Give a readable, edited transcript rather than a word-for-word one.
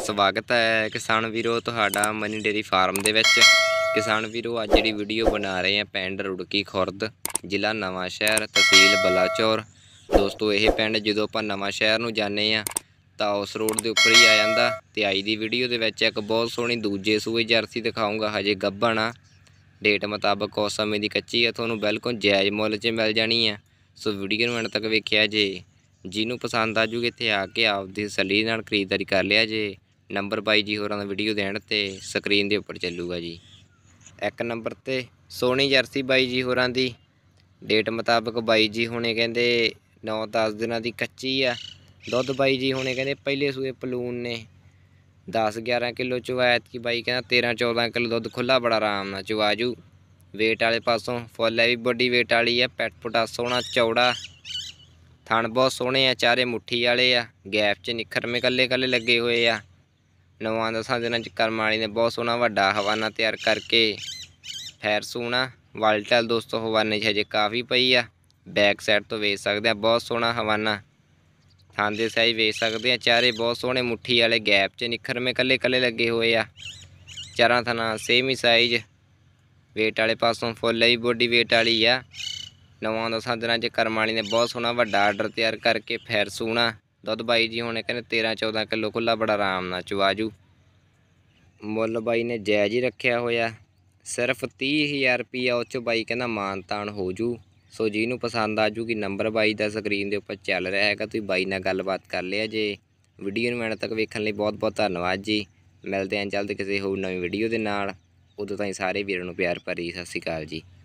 ਸਵਾਗਤ ਹੈ ਕਿਸਾਨ ਵੀਰੋ ਤੁਹਾਡਾ ਮਨੀ ਡੇਰੀ ਫਾਰਮ ਦੇ ਵਿੱਚ। ਕਿਸਾਨ ਵੀਰੋ ਅੱਜ ਜਿਹੜੀ ਵੀਡੀਓ ਬਣਾ ਰਹੇ ਆ ਪਿੰਡ ਰੁੜਕੀ ਖੁਰਦ, ਜ਼ਿਲ੍ਹਾ ਨਵਾਂ ਸ਼ਹਿਰ, ਤਹਿਸੀਲ ਬਲਾਚੌਰ। ਦੋਸਤੋ ਇਹ ਪਿੰਡ ਜਦੋਂ ਆਪਾਂ ਨਵਾਂ ਸ਼ਹਿਰ ਨੂੰ ਜਾਂਦੇ ਆ ਤਾਂ ਉਸ ਰੋਡ ਦੇ ਉੱਪਰ ਹੀ ਆ ਜਾਂਦਾ। ਤੇ ਅੱਜ ਦੀ ਵੀਡੀਓ ਦੇ ਵਿੱਚ ਇੱਕ ਬਹੁਤ ਸੋਹਣੀ ਦੂਜੇ ਸੂਏ ਜਰਸੀ ਦਿਖਾਊਂਗਾ, ਹਜੇ ਗੱਭਣ ਆ। ਡੇਟ ਮੁਤਾਬਕ ਉਸ ਸਮੇਂ ਦੀ ਕੱਚੀ ਆ, ਤੁਹਾਨੂੰ ਬਿਲਕੁਲ ਜਾਇਜ਼ ਮੁੱਲ 'ਚ ਮਿਲ ਜਾਣੀ ਆ। ਸੋ ਵੀਡੀਓ ਨੂੰ ਐਂਡ ਤੱਕ ਵੇਖਿਆ ਜੇ, ਜਿਹਨੂੰ ਪਸੰਦ ਆ ਜੂਗੀ ਇੱਥੇ ਆ ਕੇ ਆਪਦੀ ਤਸੱਲੀ ਨਾਲ ਖਰੀਦਦਾਰੀ ਕਰ ਲਿਆ ਜੇ। ਨੰਬਰ ਬਾਈ ਜੀ ਹੋਰਾਂ ਦਾ ਵੀਡੀਓ ਦੇ ਐਂਡ ਤੇ ਸਕਰੀਨ ਦੇ ਉੱਪਰ ਚੱਲੂਗਾ ਜੀ। ਇੱਕ ਨੰਬਰ ਤੇ ਸੋਹਣੀ ਜਰਸੀ ਬਾਈ ਜੀ ਹੋਰਾਂ ਦੀ। ਡੇਟ ਮੁਤਾਬਕ ਬਾਈ ਜੀ ਹੁਣੇ ਕਹਿੰਦੇ 9-10 ਦਿਨਾਂ ਦੀ ਕੱਚੀ ਆ। ਦੁੱਧ ਬਾਈ ਜੀ ਹੁਣੇ ਕਹਿੰਦੇ ਪਹਿਲੇ ਸੂਏ ਪਲੂਨ ਨੇ 10-11 ਕਿਲੋ ਚੋਇਆ। ਐਤਕੀ ਬਾਈ ਕਹਿੰਦਾ 13-14 ਕਿਲੋ ਦੁੱਧ ਖੁੱਲਾ ਬੜਾ ਆਰਾਮ ਨਾਲ ਚਵਾਜੂ। ਵੇਟ ਵਾਲੇ ਪਾਸੋਂ ਫੁੱਲ ਹੈ ਵੀ ਵੱਡੀ ਵੇਟ ਵਾਲੀ ਆ। ਪੈਟ ਪੁਟਾ ਸੋਹਣਾ ਚੌੜਾ, ਥਣ ਬਹੁਤ ਸੋਹਣੇ ਆ, ਚਾਰੇ ਮੁੱਠੀ ਵਾਲੇ ਆ। ਗੈਪ 'ਚ ਨਿਖਰਮੇ ਕੱਲੇ ਲੱਗੇ ਹੋਏ ਆ। 9-10 ਦਿਨਾਂ 'ਚ ਕਰਮ ਵਾਲੀ ਨੇ ਬਹੁਤ ਸੋਹਣਾ ਵੱਡਾ ਹਵਾਨਾ ਤਿਆਰ ਕਰਕੇ ਫੈਰ ਸੂਣਾ। ਵਾਲਟਲ ਦੋਸਤੋ ਹਵਾਨੇ 'ਚ ਹਜੇ ਕਾਫੀ ਪਈ ਆ। ਬੈਕ ਸਾਈਡ ਤੋਂ ਵੇਚ ਸਕਦੇ ਆ, ਬਹੁਤ ਸੋਹਣਾ ਹਵਾਨਾ। ਥਣ ਦੇ ਸਾਈਜ਼ ਵੇਚ ਸਕਦੇ ਆ, ਚਾਰੇ ਬਹੁਤ ਸੋਹਣੇ ਮੁੱਠੀ ਵਾਲੇ। ਗੈਪ 'ਚ ਨਿਖਰਮੇ ਕੱਲੇ ਲੱਗੇ ਹੋਏ ਆ। ਚਾਰਾਂ ਥਣਾ ਸੇਮ ਹੀ ਸਾਈਜ਼। ਵੇਟ ਵਾਲੇ ਪਾਸੋਂ ਫੁੱਲ ਹੀ ਬੋਡੀ ਵੇਟ ਵਾਲੀ ਆ। 9-10 ਦਿਨਾਂ 'ਚ ਕਰਮ ਵਾਲੀ ਨੇ ਬਹੁਤ ਸੋਹਣਾ ਵੱਡਾ ਆਰਡਰ ਤਿਆਰ ਕਰਕੇ ਫੈਰ ਸੂਣਾ। ਦੁੱਧ ਬਾਈ ਜੀ ਹੁਣੇ ਕਹਿੰਦੇ 13-14 ਕਿਲੋ ਖੁੱਲਾ ਬੜਾ ਆਰਾਮ ਨਾਲ ਚਵਾਜੂ। ਮੁੱਲ ਬਾਈ ਨੇ ਜਾਇਜ਼ ਹੀ ਰੱਖਿਆ ਹੋਇਆ, ਸਿਰਫ 30,000 ਰੁਪਈਆ। ਉਹ 'ਚ ਬਾਈ ਕਹਿੰਦਾ ਮਾਨ ਤਾਨ ਹੋ ਜੂ। ਸੋ ਜਿਹਨੂੰ ਪਸੰਦ ਆ ਜੂਗੀ ਨੰਬਰ ਬਾਈ ਦਾ ਸਕਰੀਨ ਦੇ ਉੱਪਰ ਚੱਲ ਰਿਹਾ ਹੈਗਾ, ਤੁਸੀਂ ਬਾਈ ਨਾਲ ਗੱਲਬਾਤ ਕਰ ਲਿਆ ਜੇ। ਵੀਡੀਓ ਨੂੰ ਐਂਡ ਤੱਕ ਵੇਖਣ ਲਈ ਬਹੁਤ ਬਹੁਤ ਧੰਨਵਾਦ ਜੀ। ਮਿਲਦੇ ਹਾਂ ਜਲਦ ਕਿਸੇ ਹੋਰ ਨਵੀਂ ਵੀਡੀਓ ਦੇ ਨਾਲ। ਉਦੋਂ ਤਾਈਂ ਸਾਰੇ ਵੀਰਾਂ ਨੂੰ ਪਿਆਰ ਭਰੀ ਸਤਿ ਸ਼੍ਰੀ ਅਕਾਲ ਜੀ।